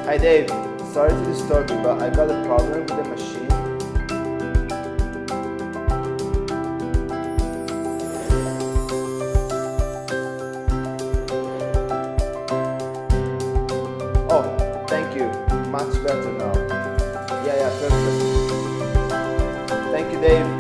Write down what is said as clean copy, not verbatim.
Hi Dave, sorry to disturb you, but I got a problem with the machine. Oh, thank you. Much better now. Yeah, perfect. Thank you, Dave.